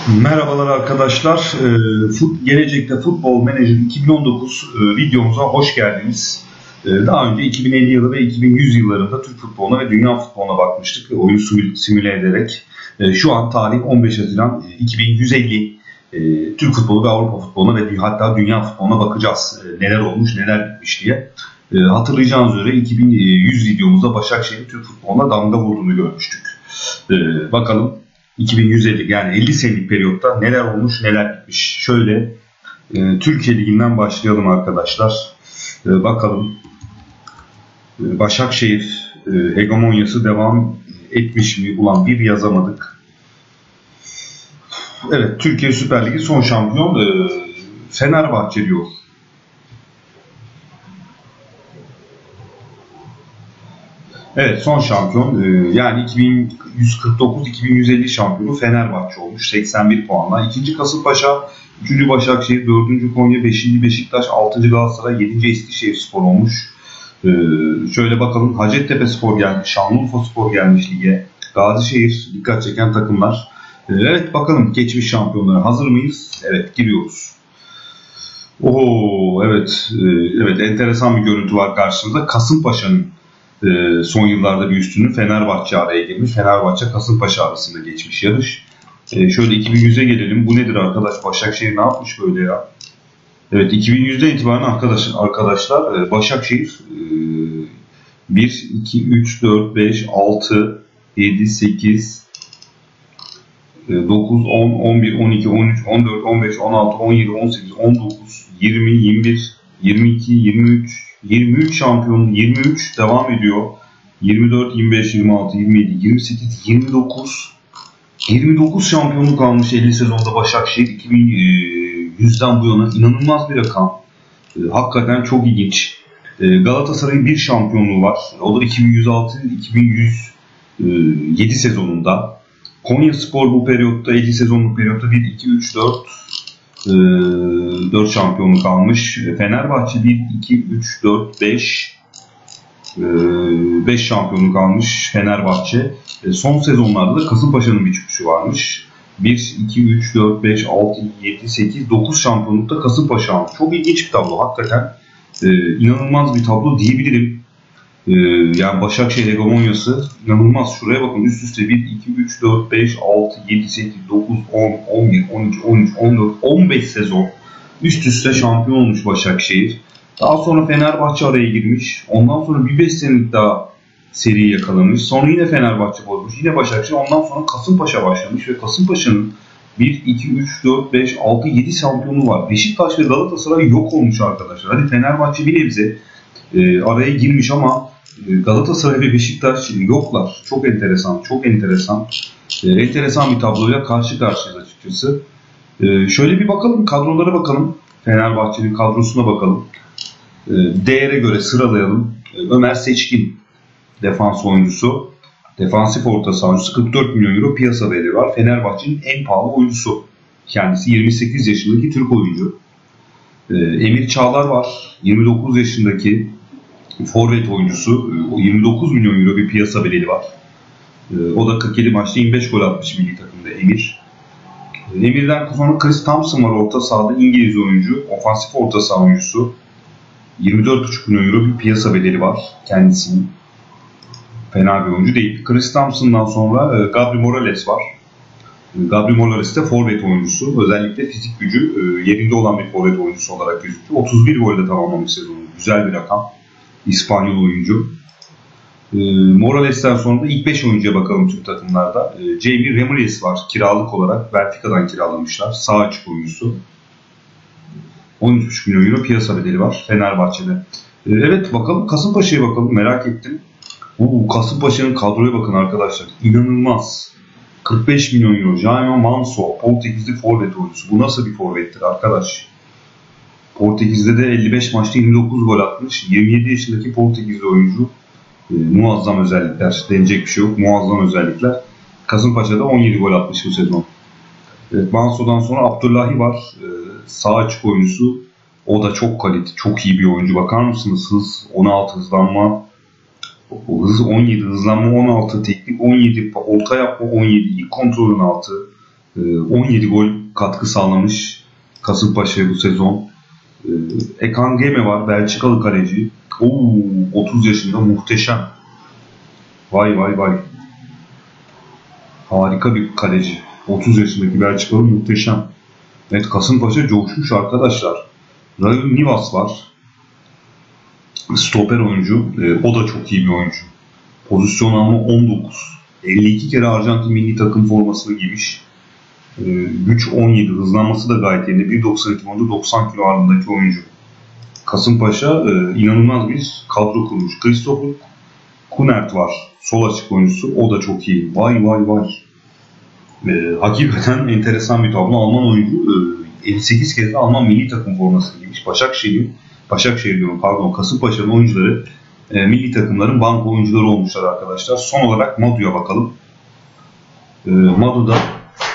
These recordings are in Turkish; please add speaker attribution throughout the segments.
Speaker 1: Merhabalar arkadaşlar. Gelecekte Futbol Manager 2019 videomuza hoş geldiniz. Daha önce 2050 yılı ve 2100 yıllarında Türk futboluna ve dünya futboluna bakmıştık. Oyunu simüle ederek. Şu an tarih 15 Haziran 2150. Türk futbolu ve Avrupa futboluna ve hatta dünya futboluna bakacağız. Neler olmuş, neler bitmiş diye. Hatırlayacağınız üzere 2100 videomuzda Başakşehir'in Türk futboluna damga vurduğunu görmüştük. Bakalım 2150 yani 50 senelik periyotta neler olmuş neler bitmiş. Şöyle Türkiye Ligi'nden başlayalım arkadaşlar. Bakalım Başakşehir hegemonyası devam etmiş mi? Ulan bir yazamadık. Evet, Türkiye Süper Ligi son şampiyon Fenerbahçe diyor. Evet, son şampiyon yani 2149-2150 şampiyonu Fenerbahçe olmuş 81 puanla. 2. Kasımpaşa, 3. Başakşehir, 4. Konya, 5. Beşiktaş, 6. Galatasaray, 7. Eskişehirspor olmuş. Şöyle bakalım, Hacettepe gelmiş, Şanlıurfa gelmiş lige. Gazişehir dikkat çeken takımlar. Evet, bakalım geçmiş şampiyonlara hazır mıyız? Evet, giriyoruz. Evet, enteresan bir görüntü var karşımızda. Kasımpaşa'nın son yıllarda bir üstünlüğü Fenerbahçe araya girmiş. Fenerbahçe Kasımpaşa arasında geçmiş yarış. Şöyle 2100'e gelelim. Bu nedir arkadaş? Başakşehir ne yapmış böyle ya? Evet, 2100'den itibaren arkadaşlar Başakşehir 1, 2, 3, 4, 5, 6, 7, 8, 9, 10, 11, 12, 13, 14, 15, 16, 17, 18, 19, 20, 21, 22, 23 şampiyonun 23 devam ediyor. 24, 25, 26, 27, 28, 29 şampiyonluk almış 50 sezonda Başakşehir. 2100'den bu yana inanılmaz bir rakam. Hakikaten çok ilginç. Galatasaray'ın bir şampiyonluğu var. O da 2106-2107 sezonunda. Konyaspor bu periyotta 50 sezonluk periyotta 1, 2, 3, 4 şampiyonluk almış. Fenerbahçe 1, 2, 3, 4, 5 şampiyonluk almış Fenerbahçe. Son sezonlarda da Kasımpaşa'nın bir çıkışı varmış. 1, 2, 3, 4, 5, 6, 7, 8, 9 şampiyonlukta Kasımpaşa almış. Çok ilginç bir tablo hakikaten. İnanılmaz bir tablo diyebilirim. Yani Başakşehir hegemonyası inanılmaz. Şuraya bakın, üst üste 1, 2, 3, 4, 5, 6, 7, 8, 9, 10, 11, 12, 13, 14, 15 sezon üst üste şampiyon olmuş Başakşehir. Daha sonra Fenerbahçe araya girmiş. Ondan sonra bir 5 senelik daha seri yakalamış. Sonra yine Fenerbahçe bozmuş. Yine Başakşehir. Ondan sonra Kasımpaşa başlamış ve Kasımpaşa'nın 1, 2, 3, 4, 5, 6, 7 şampiyonu var. Beşiktaş ve Galatasaray yok olmuş arkadaşlar. Hadi Fenerbahçe bir nebze araya girmiş ama Galatasaray ve Beşiktaş yoklar. Çok enteresan. Enteresan bir tabloyla karşı karşıyayız açıkçası. Şöyle bir bakalım, kadrolara bakalım. Fenerbahçe'nin kadrosuna bakalım. Değere göre sıralayalım. Ömer Seçkin defans oyuncusu. Defansif orta saha oyuncusu, 44 milyon euro piyasa değeri var. Fenerbahçe'nin en pahalı oyuncusu. Kendisi 28 yaşındaki Türk oyuncu. Emir Çağlar var. 29 yaşındaki forvet oyuncusu. 29 milyon euro bir piyasa bedeli var. O da 47 maçta 25 gol atmış milli takımda Emir. Emir'den sonra Chris Thompson var orta sahada, İngiliz oyuncu. Ofansif orta saha oyuncusu. 24,5 milyon euro bir piyasa bedeli var kendisinin. Fena bir oyuncu değil. Chris Thompson'dan sonra Gabriel Morales var. Gabriel Morales de forvet oyuncusu. Özellikle fizik gücü yerinde olan bir forvet oyuncusu olarak gözüküyor. 31 golle tamamlamış sezonu. Güzel bir rakam. İspanyol oyuncu. Morales'ten sonra da ilk 5 oyuncuya bakalım tüm takımlarda. Jamie Ramirez var. Kiralık olarak Benfica'dan kiralamışlar. Sağ açık oyuncusu. 13,5 milyon euro piyasa bedeli var Fenerbahçe'de. Evet, bakalım Kasımpaşa'ya bakalım. Merak ettim. Kasımpaşa'nın kadroya bakın arkadaşlar. İnanılmaz. 45 milyon euro. Jaime Manso, Portekizli forvet oyuncusu. Bu nasıl bir forvettir arkadaş? Portekiz'de de 55 maçta 29 gol atmış. 27 yaşındaki Portekizli oyuncu. Muazzam özellikler. Denecek bir şey yok. Muazzam özellikler. Kasımpaşa'da 17 gol atmış bu sezon. Evet, Manso'dan sonra Abdullahi var. Sağ açık oyuncusu. O da çok kaliteli, çok iyi bir oyuncu. Bakar mısınız? Hız 16, hızlanma hız 17, hızlanma 16, teknik 17, orta yapma 17, ilk kontrolün 6, 17 gol katkı sağlamış Kasımpaşa'ya bu sezon. Ekan Geme var, Belçikalı kaleci. 30 yaşında, muhteşem. Vay vay vay. Harika bir kaleci. 30 yaşındaki Belçikalı muhteşem. Evet, Kasımpaşa coşmuş arkadaşlar. Raul Nivas var. Stoper oyuncu. O da çok iyi bir oyuncu. Pozisyon alma 19. 52 kere Arjantin milli takım formasını giymiş. Güç 17. Hızlanması da gayet yerinde. 1.92 boyunda 90 kilo ağırlığındaki oyuncu. Kasımpaşa inanılmaz bir kadro kurmuş. Christopher Kunert var. Sol açık oyuncusu. O da çok iyi. Vay vay vay. Hakikaten enteresan bir tablo. Alman oyuncu 58 kez de Alman milli takım formasını giymiş. Kasımpaşa'nın oyuncuları milli takımların banko oyuncuları olmuşlar arkadaşlar. Son olarak Madu'ya bakalım. Madu'da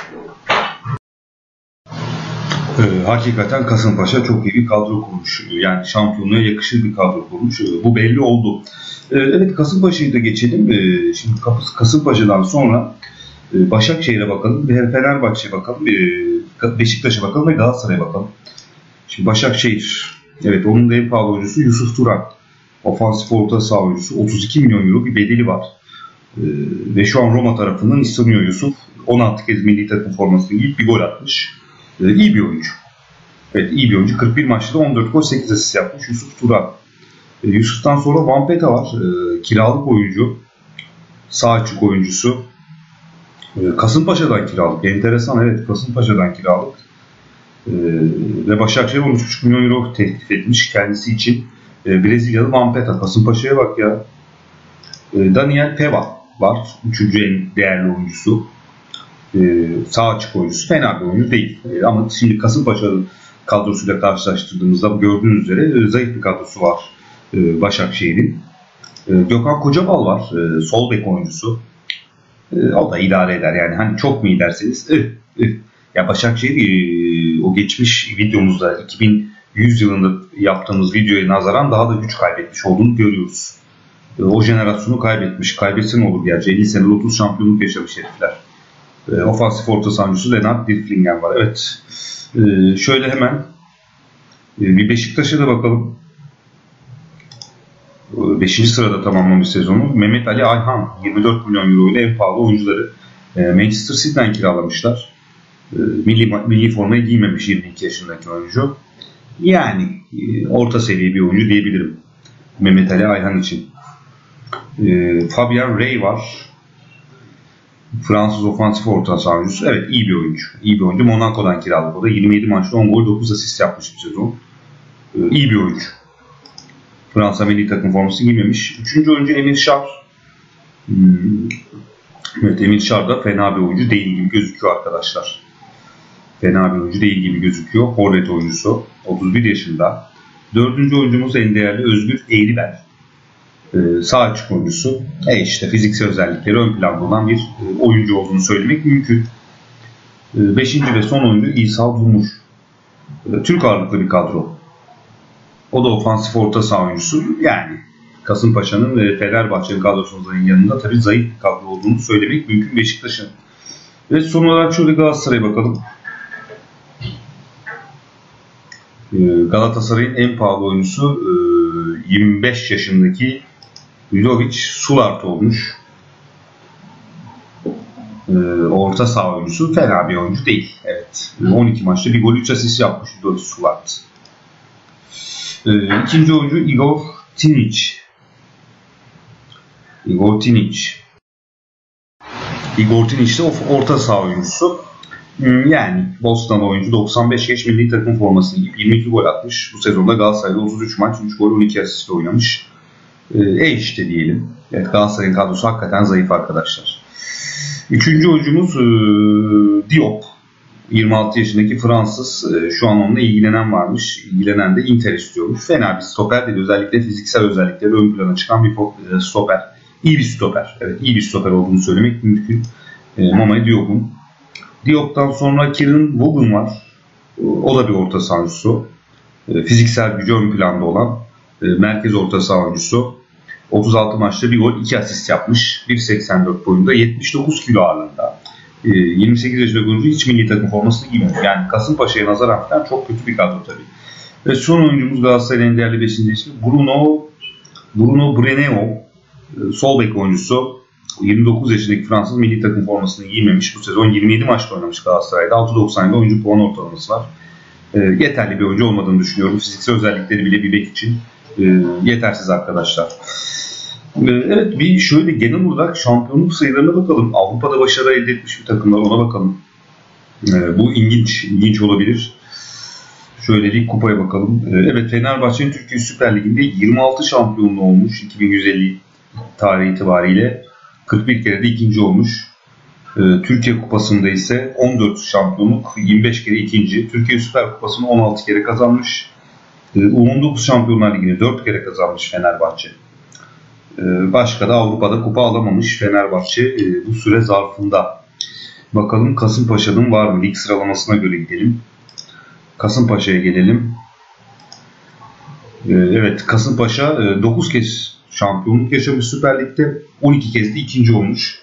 Speaker 1: hakikaten Kasımpaşa çok iyi bir kadro kurmuş. Yani şampiyonluğa yakışır bir kadro kurmuş. Bu belli oldu. Evet, Kasımpaşa'yı da geçelim. Şimdi Kasımpaşa'dan sonra Başakşehir'e bakalım, Fenerbahçe'ye bakalım, Beşiktaş'a bakalım ve Galatasaray'a bakalım. Şimdi Başakşehir, evet, onun da en pahalı oyuncusu Yusuf Turan. Ofansif orta saha oyuncusu. 32 milyon euro bir bedeli var. Ve şu an Roma tarafından isteniyor Yusuf. 16 kez milli takım formasını giyip bir gol atmış. İyi bir oyuncu. Evet, iyi bir oyuncu. 41 maçta 14 gol 8 asist yapmış Yusuf Turan. Yusuf'tan sonra Vampeta var. Kiralık oyuncu. Sağ açık oyuncusu. Kasımpaşa'dan kiralık. Enteresan, evet, Kasımpaşa'dan kiralık. Ve Başakşehir 13,5 milyon euro teklif etmiş kendisi için. Brezilyalı Vampeta. Kasımpaşa'ya bak ya. Daniel Peva var. 3. en değerli oyuncusu. Sağ açık oyuncusu. Fena bir oyuncu değil. Ama şimdi Kasımpaşa'nın kadrosuyla karşılaştırdığımızda gördüğünüz üzere zayıf bir kadrosu var Başakşehir'in. Gökhan Kocabal var. Sol bek oyuncusu. O da idare eder. Yani hani çok mu iyi derseniz. Ya Başakşehir o geçmiş videomuzda 2100 yılında yaptığımız videoya nazaran daha da güç kaybetmiş olduğunu görüyoruz. O jenerasyonu kaybetmiş. Kaybetsin olur gerçi. 50 sene 30 şampiyonluk yaşamış herifler. Ofansif orta sahancısı Lennart Dirflingen var. Evet. Şöyle hemen bir Beşiktaş'a da bakalım. 5. sırada tamamlamış sezonu. Mehmet Ali Ayhan 24 milyon euro ile en pahalı oyuncuları. Manchester City'den kiralamışlar. Milli formayı giymemiş 22 yaşındaki oyuncu. Yani orta seviye bir oyuncu diyebilirim Mehmet Ali Ayhan için. Fabian Rey var. Fransız ofansif orta saha oyuncusu. Evet, iyi bir oyuncu. İyi bir oyuncu. Monaco'dan kiralık o da. 27 maçta 10 gol 9 asist yapmış bir sezon. İyi bir oyuncu. Fransa milli takım forması giymemiş. 3. oyuncu Emir Şar. Evet, Emir Şar da fena bir oyuncu değil gibi gözüküyor arkadaşlar. Fena bir oyuncu değil gibi gözüküyor. Forvet oyuncusu. 31 yaşında. 4. oyuncumuz en değerli Özgür Eğribel. Sağ açık oyuncusu. İşte fiziksel özellikleri ön planda olan bir oyuncu olduğunu söylemek mümkün. 5. ve son oyuncu İsa Durmuş. Türk ağırlıklı bir kadro. O da ofansif orta saha oyuncusu. Yani Kasımpaşa'nın ve Fenerbahçe'nin kadrosunun yanında tabii zayıf bir kadro olduğunu söylemek mümkün Beşiktaş'ın. Ve son olarak şöyle Galatasaray'a bakalım. Galatasaray'ın en pahalı oyuncusu 25 yaşındaki Ludovic Sulart olmuş. Orta saha oyuncusu, fena bir oyuncu değil. Evet. 12 maçta bir gol 3 asist yapmış Ludovic Sulart. İkinci oyuncu Igor Tinic. Igor Tinic de orta saha oyuncusu. Yani Boston oyuncu 95 yaş milli takım formasını giyip 22 gol atmış. Bu sezonda Galatasaray'da 33 maç 3 gol 12 asist oynamış. İşte diyelim. Evet, Galatasaray'ın kadrosu hakikaten zayıf arkadaşlar. Üçüncü oyuncumuz Diop. 26 yaşındaki Fransız. Şu an onunla ilgilenen varmış. İlgilenen de Inter istiyormuş. Fena bir stoper değil. Özellikle fiziksel özellikleri ön plana çıkan bir stoper. İyi bir stoper. Evet, iyi bir stoper olduğunu söylemek mümkün. Mamay Diop'un. Diop'tan sonra Kieran Wogan var. O da bir orta sahancısı. Fiziksel gücü ön planda olan merkez orta saha oyuncusu. 36 maçta bir gol 2 asist yapmış. 1.84 boyunda 79 kilo ağırlığında. 28 yaşında oyuncu hiç milli takım formasını giymiyor. Yani Kasımpaşa'ya nazaran falan çok kötü bir kadro tabii. Ve son oyuncumuz Galatasaray'ın en değerli 5. ismi Bruno Breneo. Sol bek oyuncusu. 29 yaşındaki Fransız milli takım formasını giymemiş. Bu sezon 27 maçta oynamış Galatasaray'da. 6.97 oyuncu puan ortalaması var. Yeterli bir oyuncu olmadığını düşünüyorum. Fiziksel özellikleri bile bir bek için yetersiz arkadaşlar. Evet, bir şöyle genel olarak şampiyonluk sayılarına bakalım. Avrupa'da başarı elde etmiş bir takımlar, ona bakalım. Bu ilginç olabilir. Şöyle bir kupaya bakalım. Evet, Fenerbahçe'nin Türkiye Süper Ligi'nde 26 şampiyonluğu olmuş 2150 tarihi itibariyle. 41 kere de ikinci olmuş. Türkiye Kupası'nda ise 14 şampiyonluk, 25 kere ikinci. Türkiye Süper Kupası'nı 16 kere kazanmış. U19 Şampiyonlar Ligi'ni 4 kere kazanmış Fenerbahçe. Başka da Avrupa'da kupa alamamış Fenerbahçe bu süre zarfında. Bakalım Kasımpaşa'nın var mı? Lig sıralamasına göre gidelim. Kasımpaşa'ya gelelim. Evet, Kasımpaşa 9 kez şampiyonluk yaşamış Süper Lig'de. 12 kez de ikinci olmuş.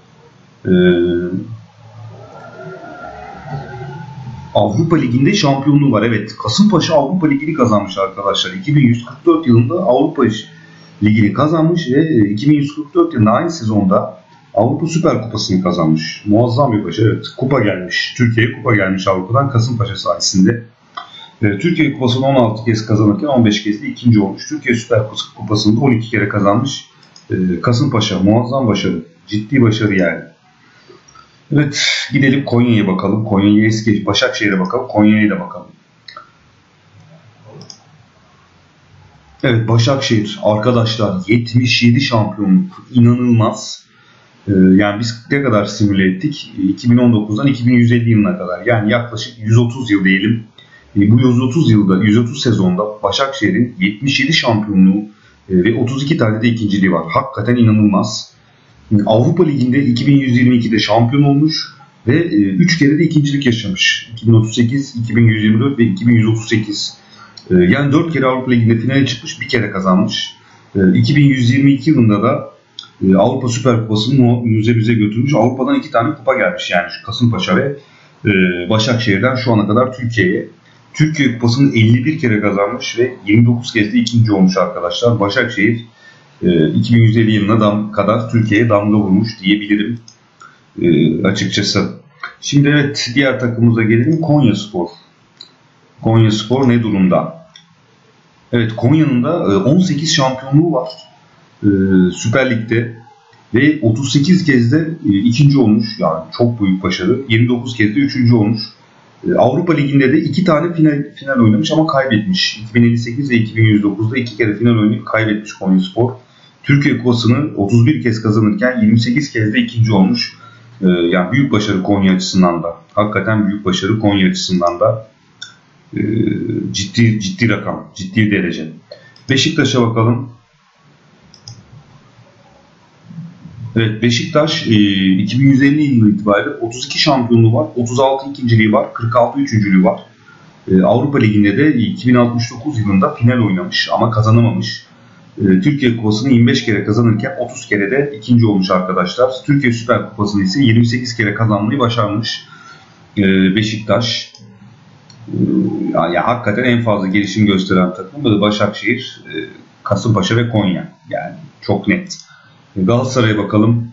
Speaker 1: Avrupa Ligi'nde şampiyonluğu var. Evet, Kasımpaşa Avrupa Ligi'ni kazanmış arkadaşlar. 2144 yılında Avrupa Ligi'ni kazanmış ve 2144 yılında aynı sezonda Avrupa Süper Kupası'nı kazanmış. Muazzam bir başarı. Evet, kupa gelmiş. Türkiye'ye kupa gelmiş Avrupa'dan Kasımpaşa sayesinde. Türkiye Kupası'nı 16 kez kazanırken 15 kez de ikinci olmuş. Türkiye Süper Kupası'nı 12 kere kazanmış. Kasımpaşa muazzam başarı. Ciddi başarı yani. Evet, gidelim Konya'ya bakalım. Konya'ya eski Başakşehir'e bakalım. Konya'ya da bakalım. Evet, Başakşehir arkadaşlar 77 şampiyonluk, inanılmaz. Yani biz ne kadar simüle ettik? 2019'dan 2150 yılına kadar. Yani yaklaşık 130 yıl diyelim. Bu 130 sezonda Başakşehir'in 77 şampiyonluğu ve 32 tane de ikinciliği var. Hakikaten inanılmaz. Avrupa Ligi'nde 2122'de şampiyon olmuş ve 3 kere de ikincilik yaşamış. 2038, 2124 ve 2138. Yani 4 kere Avrupa Ligi'nde finale çıkmış, bir kere kazanmış. 2122 yılında da Avrupa Süper Kupası'nı müze götürmüş. Avrupa'dan 2 tane kupa gelmiş yani Kasımpaşa ve Başakşehir'den şu ana kadar Türkiye'ye. Türkiye Kupası'nı 51 kere kazanmış ve 29 kez de ikinci olmuş arkadaşlar. Başakşehir 2150 yılına kadar Türkiye'ye damga vurmuş diyebilirim açıkçası. Şimdi evet, diğer takımımıza gelelim. Konyaspor. Konyaspor ne durumda? Evet, Konya'nın da 18 şampiyonluğu var Süper Lig'de ve 38 kez de ikinci olmuş. Yani çok büyük başarı. 29 kez de üçüncü olmuş. Avrupa Ligi'nde de 2 tane final oynamış ama kaybetmiş. 2058 ve 2109'da 2 kere final oynayıp kaybetmiş Konyaspor. Türkiye Kupası'nı 31 kez kazanırken 28 kez de ikinci olmuş. Yani büyük başarı Konya açısından da. Hakikaten büyük başarı Konya açısından da. Ciddi rakam, ciddi derece. Beşiktaş'a bakalım. Evet, Beşiktaş 2150 yılı itibariyle 32 şampiyonluğu var, 36 ikinciliği var, 46 üçüncülüğü var. Avrupa Ligi'nde de 2069 yılında final oynamış ama kazanamamış. Türkiye Kupası'nı 25 kere kazanırken 30 kere de ikinci olmuş arkadaşlar. Türkiye Süper Kupası'nı ise 28 kere kazanmayı başarmış Beşiktaş. Yani hakikaten en fazla gelişim gösteren takım da Başakşehir, Kasımpaşa ve Konya. Yani çok net. Galatasaray'a bakalım.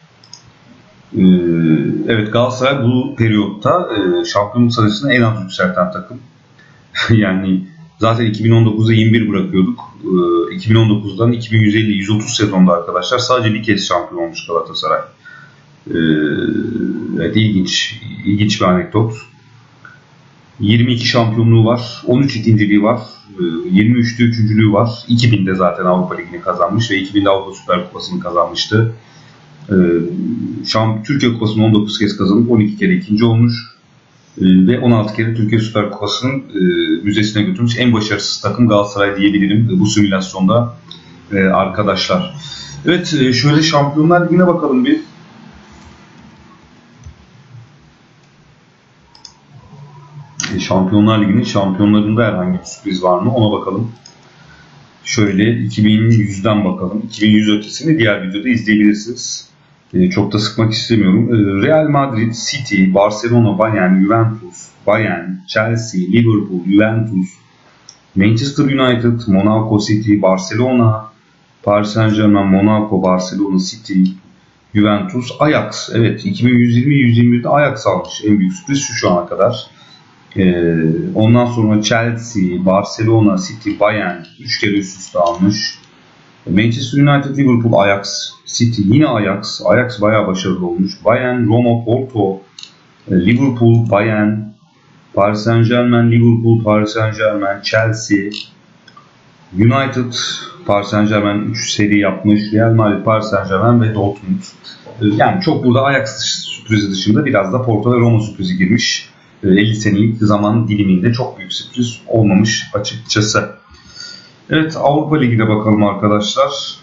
Speaker 1: Evet, Galatasaray bu periyotta şampiyonluk sayısını en az yükselten takım. Yani zaten 2019'da 21 bırakıyorduk. 2019'dan 2150-130 sezonda arkadaşlar sadece bir kez şampiyon olmuş Galatasaray. Evet, ilginç bir anekdot. 22 şampiyonluğu var, 13 ikinciliği var, 23'te üçüncülüğü var. 2000'de zaten Avrupa Ligi'ni kazanmış ve 2000'de Avrupa Süper Kupası'nı kazanmıştı. Türkiye Kupası'nı 19 kez kazanıp 12 kere ikinci olmuş ve 16 kere Türkiye Süper Kupası'nın müzesine götürmüş. En başarısız takım Galatasaray diyebilirim bu simülasyonda arkadaşlar. Evet, şöyle Şampiyonlar Ligi'ne bakalım bir. Şampiyonlar Ligi'nin şampiyonlarında herhangi bir sürpriz var mı ona bakalım. Şöyle 2100'den bakalım. 2100 ötesini diğer videoda izleyebilirsiniz. Çok da sıkmak istemiyorum. Real Madrid, City, Barcelona, Bayern, Juventus, Bayern, Chelsea, Liverpool, Juventus, Manchester United, Monaco, City, Barcelona, Paris Saint-Germain, Monaco, Barcelona, City, Juventus, Ajax. Evet, 2120-121'de Ajax almış. En büyük sürpriz şu ana kadar. Ondan sonra Chelsea, Barcelona, City, Bayern 3 kere üst üste almış. Manchester United, Liverpool, Ajax, City, yine Ajax. Ajax bayağı başarılı olmuş. Bayern, Roma, Porto, Liverpool, Bayern, Paris Saint-Germain, Liverpool, Paris Saint-Germain, Chelsea, United, Paris Saint-Germain 3 seri yapmış. Real Madrid, Paris Saint-Germain ve Dortmund. Yani çok burada Ajax sürprizi dışında biraz da Porto ve Roma sürprizi girmiş. 50 senelik zaman diliminde çok büyük sürpriz olmamış açıkçası. Evet, Avrupa Ligi'ne bakalım arkadaşlar.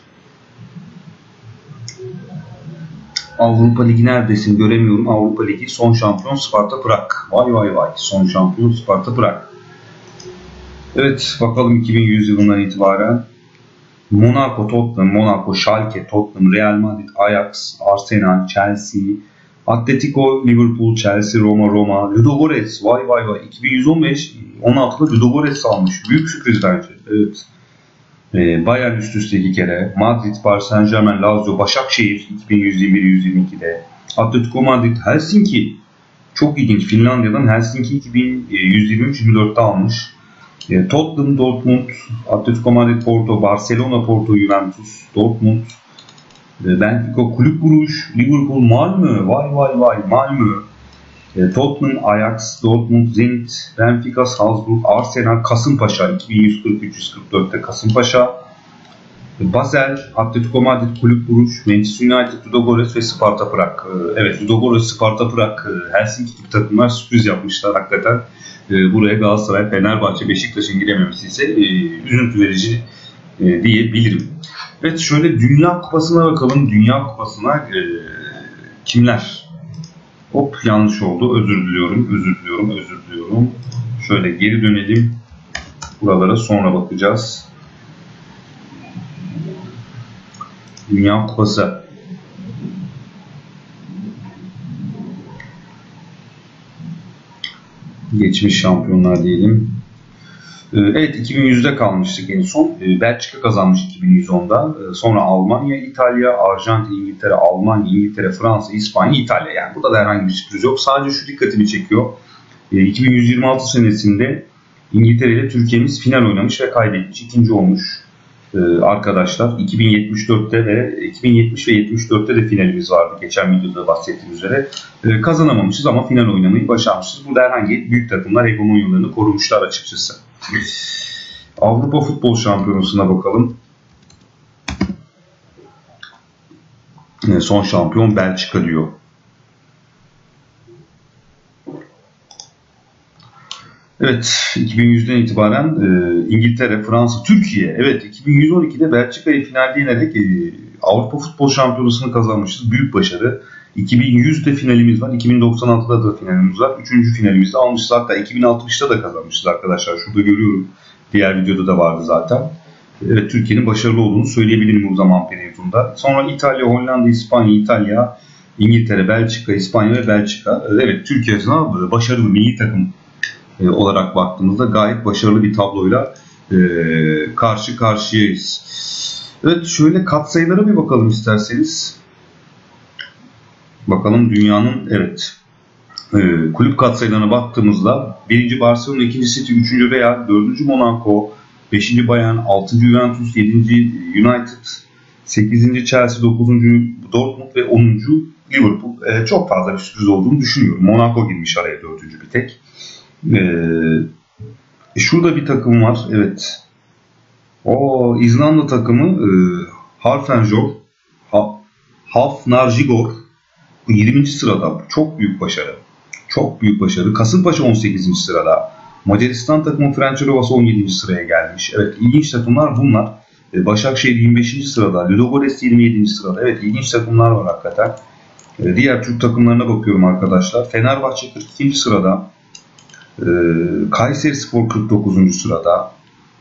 Speaker 1: Avrupa Ligi neredesin göremiyorum. Avrupa Ligi son şampiyon Sparta Prag. Vay vay vay, son şampiyon Sparta Prag. Evet, bakalım 2100 yılından itibaren Monaco, Tottenham, Monaco, Schalke, Tottenham, Real Madrid, Ajax, Arsenal, Chelsea, Atletico, Liverpool, Chelsea, Roma, Ludogorets. Vay vay vay, 2115-16'da Ludogorets almış. Büyük sürpriz bence. Evet. Bayern üst üste 2 kere, Madrid, Paris Saint-Germain, Lazio, Başakşehir 2121-122'de, Atletico Madrid, Helsinki, çok ilginç, Finlandiya'dan Helsinki 2123-24'te almış. Tottenham, Dortmund, Atletico Madrid, Porto, Barcelona, Porto, Juventus, Dortmund, Benfica, Kulüp Brugge, Liverpool, Malmö, vay vay vay, Malmö, Tottenham, Ajax, Dortmund, Zenit, Benfica, Salzburg, Arsenal, Kasımpaşa 2140-344'te Kasımpaşa, Basel, Atletico Madrid, Kulüp Brugge, Manchester United, Ludogorets ve Sparta Prag. Evet, Ludogorets, Sparta Prag, Helsinki gibi takımlar sürpriz yapmışlar hakikaten. Buraya Galatasaray, Fenerbahçe, Beşiktaş'ın girememesi ise üzüntü verici diyebilirim. Evet, şöyle Dünya Kupası'na bakalım. Dünya Kupası'na kimler? Hop, yanlış oldu. Özür diliyorum. Şöyle geri dönelim. Buralara sonra bakacağız. Dünya Kupası. Geçmiş şampiyonlar diyelim. Evet, 2100'de kalmıştık en son. Belçika kazanmış 2110'da. Sonra Almanya, İtalya, Arjantin, İngiltere, Almanya, İngiltere, Fransa, İspanya, İtalya. Yani burada da herhangi bir sürpriz yok. Sadece şu dikkatimi çekiyor. 2126 senesinde İngiltere ile Türkiye'miz final oynamış ve kaybetmiş. İkinci olmuş arkadaşlar. 2074'te ve 2070 ve 74'te de finalimiz vardı. Geçen videoda bahsettiğim üzere. Kazanamamışız ama final oynamayı başarmışız. Burada herhangi büyük takımlar hegemonyalarını korumuşlar açıkçası. Avrupa Futbol Şampiyonası'na bakalım. Son şampiyon Belçika diyor. Evet, 2100'den itibaren İngiltere, Fransa, Türkiye. Evet, 2112'de Belçika'yı finalde yenerek Avrupa Futbol Şampiyonası'nı kazanmışız. Büyük başarı. 2100'de finalimiz var. 2096'da da finalimiz var. Üçüncü finalimizde almışız. Hatta 2060'da da kazanmışız arkadaşlar. Şurada görüyorum. Diğer videoda da vardı zaten. Evet, Türkiye'nin başarılı olduğunu söyleyebilirim bu zaman periyodunda. Sonra İtalya, Hollanda, İspanya, İtalya, İngiltere, Belçika, İspanya ve Belçika. Evet, Türkiye açısından başarılı milli takım olarak baktığımızda gayet başarılı bir tabloyla karşı karşıyayız. Evet, şöyle katsayılara bir bakalım isterseniz. Bakalım dünyanın kulüp katsayılarına baktığımızda 1. Barcelona, 2. City, 3. Real, 4. Monaco, 5. Bayern, 6. Juventus, 7. United, 8. Chelsea, 9. Dortmund ve 10. Liverpool. Çok fazla bir sürpriz olduğunu düşünüyorum. Monaco girmiş araya 4. bir tek. Şurada bir takım var. Evet. O İzlanda takımı Hafnarjigor 20. sırada. Çok büyük başarı. Çok büyük başarı. Kasımpaşa 18. sırada. Macaristan takımı Ferencvaros 17. sıraya gelmiş. Evet, ilginç takımlar bunlar. Başakşehir 25. sırada. Ludogorets 27. sırada. Evet, ilginç takımlar var hakikaten. Diğer Türk takımlarına bakıyorum arkadaşlar. Fenerbahçe 42. sırada. Kayserispor 49. sırada.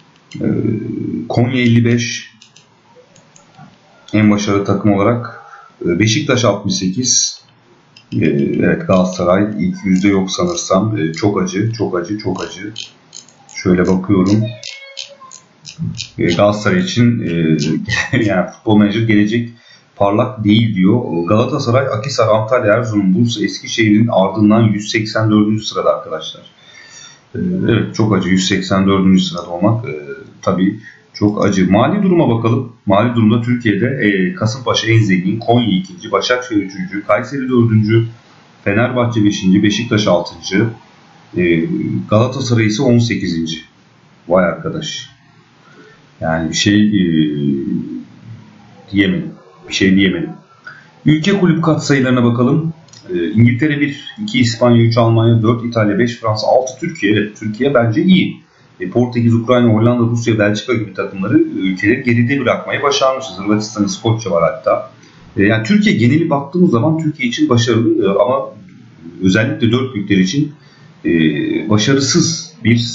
Speaker 1: Konya 55 en başarılı takım olarak. Beşiktaş 68. Evet, Galatasaray ilk yüzde yok sanırsam. Çok acı, çok acı, çok acı. Şöyle bakıyorum. Galatasaray için yani futbol menajer gelecek parlak değil diyor. Galatasaray, Akhisar, Antalya, Erzurum, Bursa, Eskişehir'in ardından 184. sırada arkadaşlar. Evet, çok acı 184. sırada olmak tabii çok acı. Mali duruma bakalım. Mali durumda Türkiye'de Kasımpaşa en zengin, Konya 2. Başakşehir 3. Kayseri 4. Fenerbahçe 5. Beşiktaş 6. Galatasaray ise 18. Vay arkadaş. Yani bir şey diyemedim. Bir şey diyemedim. Ülke kulüp katsayılarına bakalım. İngiltere 1, 2 İspanya, 3 Almanya, 4 İtalya, 5 Fransa, 6 Türkiye. Evet, Türkiye bence iyi. Portekiz, Ukrayna, Hollanda, Rusya, Belçika gibi takımları ülkeleri geride bırakmayı başarmışız. Hırvatistan, İskoçya var hatta. Yani Türkiye geneli baktığımız zaman Türkiye için başarılı ama özellikle 4 büyükler için başarısız bir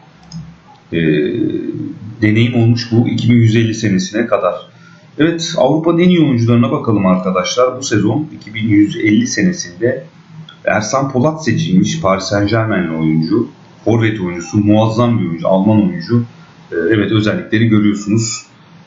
Speaker 1: deneyim olmuş bu 2150 senesine kadar. Evet, Avrupa'nın en iyi oyuncularına bakalım arkadaşlar. Bu sezon 2150 senesinde Ersan Polat seçilmiş, Paris Saint-Germain'li oyuncu. Forvet oyuncusu, muazzam bir oyuncu, Alman oyuncu. Evet, özellikleri görüyorsunuz.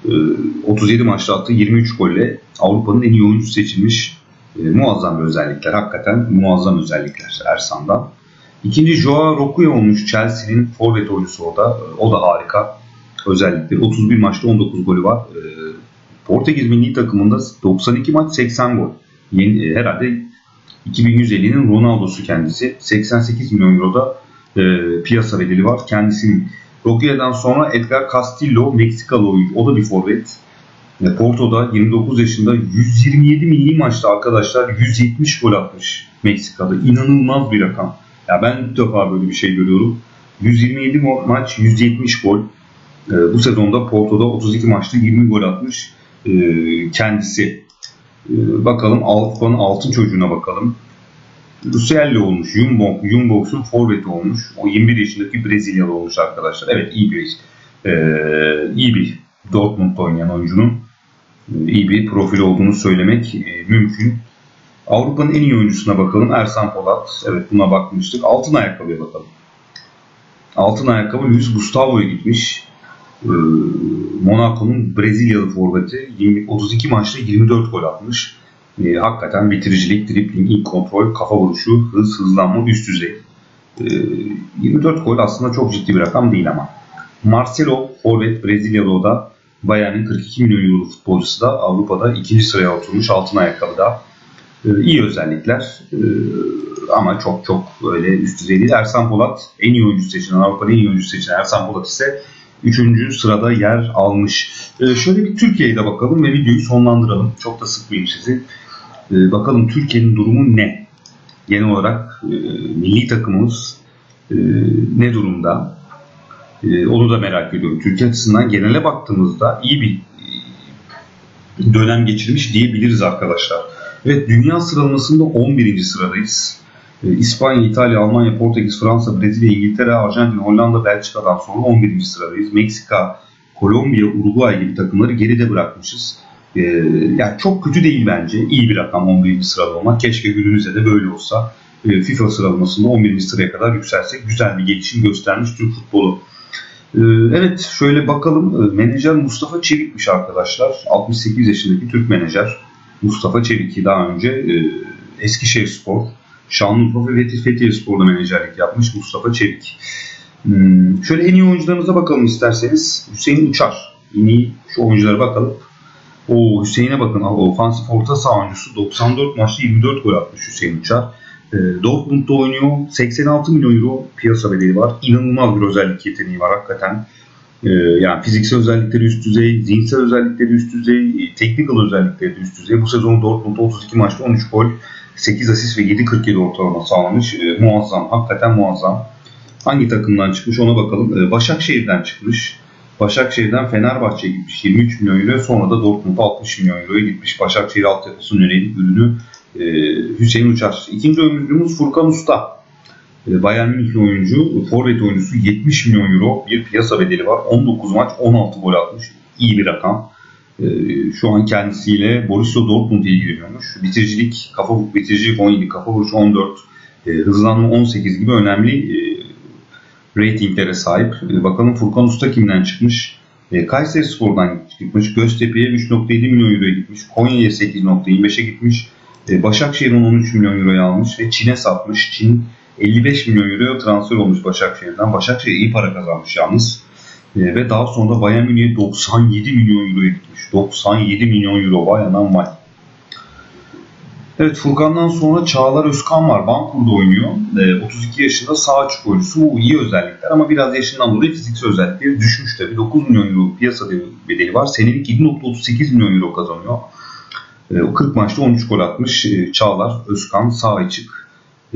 Speaker 1: 37 maçta attığı 23 golle Avrupa'nın en iyi oyuncusu seçilmiş. Muazzam bir özellikler, hakikaten muazzam özellikler Ersan'dan. İkinci Joao Rokuya olmuş, Chelsea'nin forvet oyuncusu o da. O da harika özellikleri. 31 maçta 19 golü var. Portekiz milli takımında 92 maç 80 gol. Herhalde 2150'nin Ronaldo'su kendisi. 88 milyon euroda piyasa bedeli var kendisinin. Rokuya'dan sonra Edgar Castillo, Meksikalı oyuncu. O da bir forvet. Porto'da 29 yaşında 127 milli maçta arkadaşlar 170 gol atmış Meksika'da. İnanılmaz bir rakam. Ya ben ilk defa böyle bir şey görüyorum. 127 maç 170 gol. Bu sezonda Porto'da 32 maçta 20 gol atmış kendisi. Bakalım Avrupa'nın altın çocuğuna bakalım. Lucielli olmuş, Jumbox'un forveti olmuş. O 21 yaşındaki Brezilyalı olmuş arkadaşlar. Evet, iyi bir Dortmund'da oynayan oyuncunun iyi bir profil olduğunu söylemek mümkün. Avrupa'nın en iyi oyuncusuna bakalım. Ersan Polat. Evet, buna bakmıştık. Altın ayakkabıya bakalım. Altın ayakkabı Luis Gustavo'ya gitmiş. Monaco'nun Brezilyalı forveti 32 maçta 24 gol atmış. Hakikaten bitiricilik, dribling, ilk kontrol, kafa vuruşu, hızlanma üst düzey. 24 gol aslında çok ciddi bir rakam değil ama. Marcelo forvet, Brezilyalı o da. Bayern'in 42 milyon euroluk futbolcusu da Avrupa'da ikinci sıraya oturmuş altın ayakkabıda. İyi özellikler ama çok öyle üst düzey değil. Ersan Polat en iyi oyuncu seçilen, Avrupa'nın en iyi oyuncusu seçilen Ersan Polat ise 3. sırada yer almış. Şöyle bir Türkiye'ye de bakalım ve videoyu sonlandıralım. Çok da sıkmayayım sizi. Bakalım Türkiye'nin durumu ne? Genel olarak milli takımımız ne durumda? Onu da merak ediyorum. Türkiye açısından genele baktığımızda iyi bir dönem geçirmiş diyebiliriz arkadaşlar. Evet, dünya sıralamasında 11. sıradayız. İspanya, İtalya, Almanya, Portekiz, Fransa, Brezilya, İngiltere, Arjantin, Hollanda, Belçika'dan sonra 11. sıradayız. Meksika, Kolombiya, Uruguay gibi takımları geride bırakmışız. Yani çok kötü değil bence. İyi bir rakam 11. sırada olmak. Keşke günümüzde de böyle olsa. FIFA sıralamasında 11. sıraya kadar yükselsek güzel bir gelişim göstermiş Türk futbolu. Evet, şöyle bakalım. Menajer Mustafa Çevik'miş arkadaşlar. 68 yaşındaki Türk menajer Mustafa Çevik'i daha önce Eskişehirspor, Şanlıurfa ve Fethiyespor'da menajerlik yapmış Mustafa Çevik. Şöyle en iyi oyuncularımıza bakalım isterseniz. Hüseyin Uçar. En iyi şu oyunculara bakalım. Hüseyin'e bakın. Ofansif orta saha oyuncusu. 94 maçta 24 gol atmış Hüseyin Uçar. Dortmund'da oynuyor. 86 milyon euro piyasa bedeli var. İnanılmaz bir özellik yeteneği var hakikaten. Yani fiziksel özellikleri üst düzey, zihinsel özellikleri üst düzey, technical özellikleri de üst düzey. Bu sezon Dortmund'da 32 maçta 13 gol, 8 asist ve 7.47 ortalama sağlamış. Muazzam, hakikaten muazzam. Hangi takımdan çıkmış ona bakalım. Başakşehir'den çıkmış. Başakşehir'den Fenerbahçe'ye gitmiş 23 milyon euro. Sonra da Dortmund'a 60 milyon euroya gitmiş. Başakşehir altyapısının ürünü Hüseyin Uçar. İkinci oyuncumuz Furkan Usta. Bayern Münih'li oyuncu, forvet oyuncusu 70 milyon euro bir piyasa bedeli var. 19 maç 16 gol atmış. İyi bir rakam. Şu an kendisiyle Borussia Dortmund ilgileniyormuş. Bitiricilik 17, kafa vuruşu 14, hızlanma 18 gibi önemli reytinglere sahip. Bakalım Furkan Usta kimden çıkmış? Kayserispor'dan çıkmış. Göztepe'ye 3.7 milyon euroya gitmiş. Konya'ya 8.25'e gitmiş. Başakşehir'in 13 milyon euroya almış ve Çin'e satmış. Çin 55 milyon euroya transfer olmuş Başakşehir'den. Başakşehir iyi para kazanmış yalnız. Ve daha sonra da Bayern Münih'e 97 milyon euroya gitmiş. 97 milyon euro, vay anam vay. Evet, Furkan'dan sonra Çağlar Özkan var. Bankur'da oynuyor. 32 yaşında sağ açık oyuncusu. Bu iyi özellikler ama biraz yaşından dolayı fiziksel özellikleri düşmüş tabii. 9 milyon euro piyasa bedeli var. Senelik 7.38 milyon euro kazanıyor. 40 maçta 13 gol atmış. Çağlar Özkan sağ açık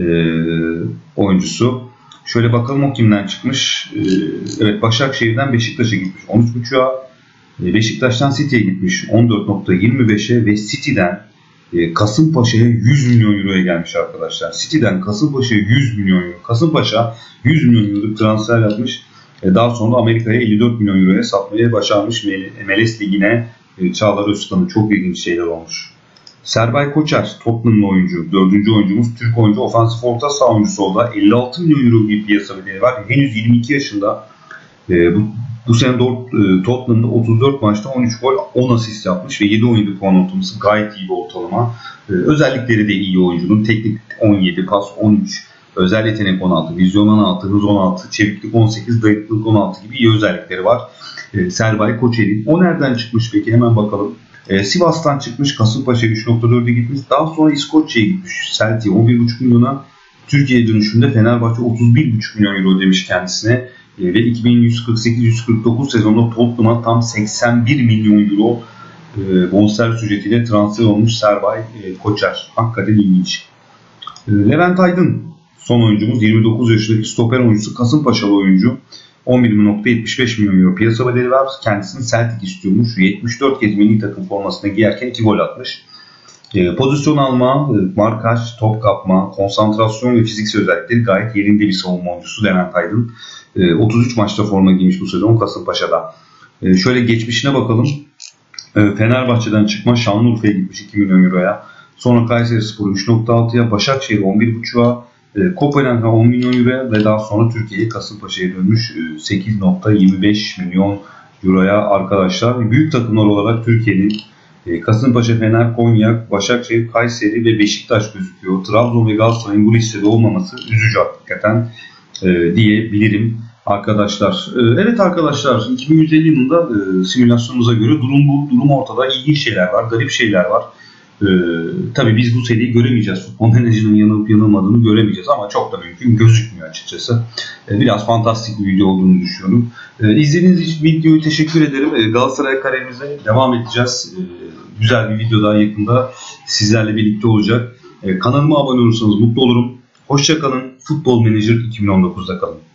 Speaker 1: oyuncusu. Şöyle bakalım o kimden çıkmış. Evet, Başakşehir'den Beşiktaş'a gitmiş 13.5'a. Beşiktaş'tan City'ye gitmiş 14.25'e ve City'den Kasımpaşa'ya 100 milyon euroya gelmiş arkadaşlar. City'den Kasımpaşa'ya 100 milyon euro. Kasımpaşa 100 milyon euro transfer yapmış. Daha sonra Amerika'ya 54 milyon euroya satmaya başarmış. MLS Ligi'ne Çağlar Özkan'ın çok ilginç şeyler olmuş. Serbay Koçer, Tottenham'lı oyuncu. 4. oyuncumuz. Türk oyuncu. Ofansif orta saha oyuncusu oldu. 56 milyon euro bir piyasa bedeli var. Henüz 22 yaşında. Bu sene Tottenham'da 34 maçta 13 gol 10 asist yapmış ve 7-17 puan ortalaması gayet iyi bir ortalama. Özellikleri de iyi oyuncunun. Teknik 17, pas 13, özel yetenek 16, vizyon 16, hız 16, çeviklik 18, dayanıklılık 16 gibi iyi özellikleri var. Serbay Koçer'in. O nereden çıkmış peki? Hemen bakalım. Sivas'tan çıkmış, Kasımpaşa'ya 3.4'e gitmiş. Daha sonra İskoçya'ya gitmiş. Celtic'e 11.5 milyona. Türkiye'ye dönüşünde Fenerbahçe 31.5 milyon euro ödemiş kendisine. Ve 2148-149 sezonda Tottenham'a tam 81 milyon euro bonservis ücretiyle transfer olmuş Serbay Koçer. Hakikaten ilginç. Levent Aydın son oyuncumuz, 29 yaşındaki stoper oyuncusu, Kasımpaşalı oyuncu. 11.75 milyon euro piyasa bedeli var. Kendisini Celtic istiyormuş. 74 kez milli takım formasını giyerken 2 gol atmış. Pozisyon alma, markaj, top kapma, konsantrasyon ve fiziksel özellikleri gayet yerinde bir savunma oyuncusu Levent Aydın. 33 maçta forma giymiş bu sezon Kasımpaşa'da. Şöyle geçmişine bakalım. Fenerbahçe'den çıkma, Şanlıurfa'ya gitmiş 2 milyon euroya. Sonra Kayserispor'u 3.6'ya, Başakşehir 11.5'a, Kopenhag'a 10 milyon euroya ve daha sonra Türkiye'ye Kasımpaşa'ya dönmüş 8.25 milyon euroya arkadaşlar. Büyük takımlar olarak Türkiye'nin Kasımpaşa, Fener, Konya, Başakşehir, Kayseri ve Beşiktaş gözüküyor. Trabzon ve Galatasaray'ın bu listede olmaması üzücü hakikaten diyebilirim arkadaşlar. Evet arkadaşlar, 2150 yılında simülasyonumuza göre durum bu. Durum ortada. İlginç şeyler var, garip şeyler var. Tabii biz bu seriyi göremeyeceğiz. Futbol menajerinin yanılıp yanılmadığını göremeyeceğiz ama çok da mümkün gözükmüyor açıkçası. Biraz fantastik bir video olduğunu düşünüyorum. İzlediğiniz için videoyu teşekkür ederim. Galatasaray kariyerimize devam edeceğiz. Güzel bir video daha yakında sizlerle birlikte olacak. Kanalıma abone olursanız mutlu olurum. Hoşça kalın. Futbol Menajer 2019'da kalın.